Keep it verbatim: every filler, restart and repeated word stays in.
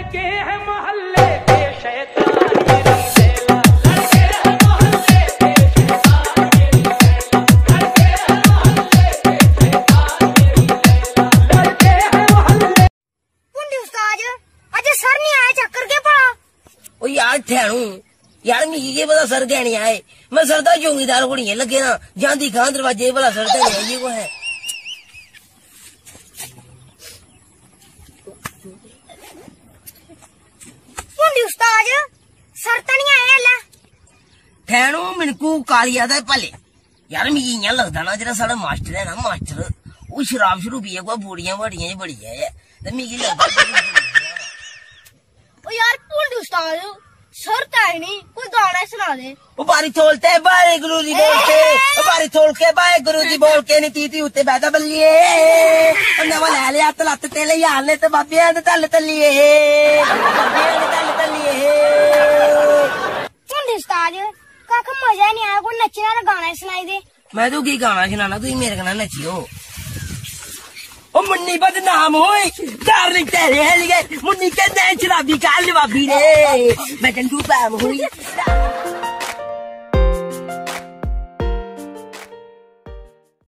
लड़के हैं मोहल्ले के शैतान यार ठहरू यार मिगी के पता सर देने आए मैं सरदा चौकीदार को नहीं लगे ना जाती खां दरवाजे भला सर देने आइए को है उस्ताद सर तो नहीं आए अल्लाह ठहरू मिनकू कालिया दा भले यार मिगी इयां लगदा ना जेड़ा साढ़ा मास्टर है ना मास्टर वो शराब शुरू पिए कोई बूड़ियां बाड़ियां बड़ी है ते मिगी लगदा ओ यार पुंड उस्ताद सर तो है नहीं कोई गाना सुना दे ओ बारी तोलते बारे गुरु जी बोलते ओ बारी तोल के बारे गुरु जी बोल के नी तीती उत्ते बैठा बल्लिए ओ नवा ले लिया त लत ते ले यार ले ते बाबे दे तल तलिए बाबे दे तल तलिए पुंड उस्ताद काका मजा नहीं आया कोई नचने वाला गाना सुनाई दे मैं तो की गाना सुनाना तू मेरे कन्नै नचियो ओ मुन्नी बदनाम होए डार्लिंग तेरे लिए मुन्नी के नैन शराबी काल बाबी रे मैं चंदू पैम हुई